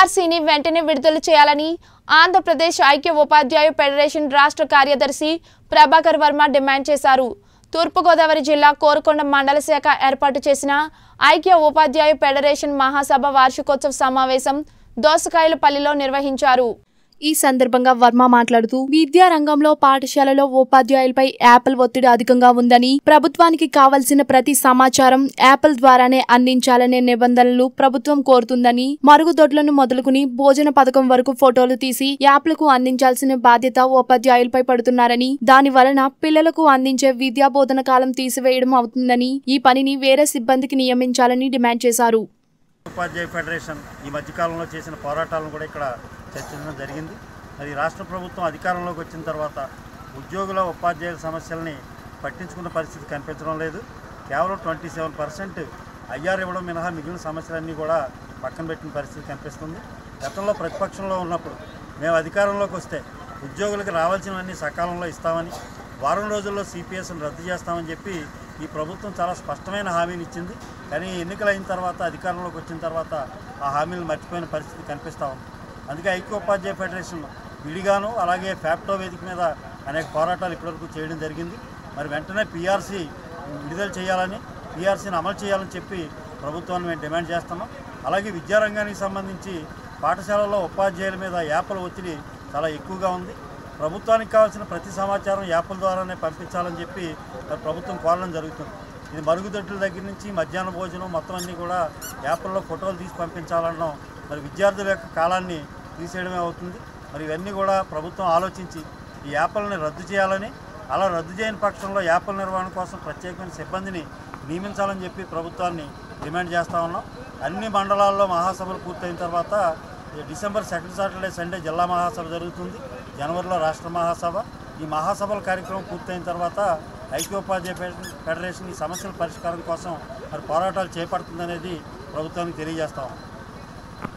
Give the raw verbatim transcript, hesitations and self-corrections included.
పీఆర్సీని వెంటనే విడుదల చేయాలని ఆంధ్రప్రదేశ్ ఐక్య ఉపాధ్యాయ ఫెడరేషన్ రాష్ట్ర కార్యదర్శి ప్రభాకర్ వర్మ డిమాండ్ చేశారు. తూర్పుగోదావరి జిల్లా కోరుకొండ మండల శాఖ ఏర్పాటు చేసిన ఐక్య ఉపాధ్యాయ ఫెడరేషన్ మహాసభ వార్షికోత్సవ సమావేశం దోసకాయలపల్లిలో నిర్వహించారు. ఈ సందర్భంగా వర్మ మాట్లాడుతూ విద్యా రంగంలో పాఠశాలలో ఉపాధ్యాయులపై యాపిల్ ఒత్తిడి అధికంగా ఉందని, ప్రభుత్వానికి కావలసిన ప్రతి సమాచారం యాపిల్ ద్వారానే అందించాలనే నిబంధనలు ప్రభుత్వం కోరుతుందని, మరుగుదొడ్లను మొదలుకుని భోజన పథకం వరకు ఫోటోలు తీసి యాప్లకు అందించాల్సిన బాధ్యత ఉపాధ్యాయులపై పడుతున్నారని, దాని వలన పిల్లలకు అందించే విద్యా బోధన కాలం తీసివేయడం అవుతుందని, ఈ పనిని వేరే సిబ్బందికి నియమించాలని డిమాండ్ చేశారు. ఉపాధ్యాయ ఫెడరేషన్ ఈ మధ్యకాలంలో చేసిన పోరాటాలను కూడా ఇక్కడ చర్చించడం జరిగింది. మరి రాష్ట్ర ప్రభుత్వం అధికారంలోకి వచ్చిన తర్వాత ఉద్యోగుల ఉపాధ్యాయుల సమస్యల్ని పట్టించుకున్న పరిస్థితి కనిపించడం లేదు. కేవలం ట్వంటీ సెవెన్ పర్సెంట్ ఐఆర్ ఇవ్వడం మినహా మిగిలిన సమస్యలన్నీ కూడా పక్కన పెట్టిన పరిస్థితి కనిపిస్తుంది. గతంలో ప్రతిపక్షంలో ఉన్నప్పుడు మేము అధికారంలోకి వస్తే ఉద్యోగులకు రావాల్సినవన్నీ సకాలంలో ఇస్తామని, వారం రోజుల్లో సిపిఎస్ను రద్దు చేస్తామని చెప్పి ఈ ప్రభుత్వం చాలా స్పష్టమైన హామీని ఇచ్చింది. కానీ ఎన్నికలు అయిన తర్వాత అధికారంలోకి వచ్చిన తర్వాత ఆ హామీలు మర్చిపోయిన పరిస్థితి కనిపిస్తూ ఉంది. అందుకే ఐక్య ఉపాధ్యాయ ఫెడరేషన్ విడిగాను అలాగే ఫ్యాప్టో వేదిక మీద అనేక పోరాటాలు ఇప్పటివరకు చేయడం జరిగింది. మరి వెంటనే పీఆర్సీ విడుదల చేయాలని, పీఆర్సీని అమలు చేయాలని చెప్పి ప్రభుత్వాన్ని మేము డిమాండ్ చేస్తున్నాం. అలాగే విద్యారంగానికి సంబంధించి పాఠశాలలో ఉపాధ్యాయుల మీద యాప్ల ఒత్తిడి చాలా ఎక్కువగా ఉంది. ప్రభుత్వానికి కావాల్సిన ప్రతి సమాచారం యాప్ల ద్వారానే పంపించాలని చెప్పి ప్రభుత్వం కోరడం జరుగుతుంది. ఇది మరుగుదొడ్ల దగ్గర నుంచి మధ్యాహ్న భోజనం మొత్తం అన్నీ కూడా యాప్ల్లో ఫోటోలు తీసి పంపించాలనడం మరి విద్యార్థుల యొక్క కాలాన్ని తీసేయడమే అవుతుంది. మరి ఇవన్నీ కూడా ప్రభుత్వం ఆలోచించి ఈ యాప్లని రద్దు చేయాలని, అలా రద్దు చేయని పక్షంలో యాప్ల నిర్వహణ కోసం ప్రత్యేకమైన సిబ్బందిని నియమించాలని చెప్పి ప్రభుత్వాన్ని డిమాండ్ చేస్తూ ఉన్నాం. అన్ని మండలాల్లో మహాసభలు పూర్తయిన తర్వాత డిసెంబర్ సెకండ్ సాటర్డే సండే జిల్లా మహాసభ జరుగుతుంది. జనవరిలో రాష్ట్ర మహాసభ. ఈ మహాసభల కార్యక్రమం పూర్తయిన తర్వాత ఐక్యోపాధ్యాయ ఫెడరేషన్ ఈ సమస్యల పరిష్కారం కోసం మరి పోరాటాలు చేపడుతుందనేది ప్రభుత్వానికి తెలియజేస్తాం.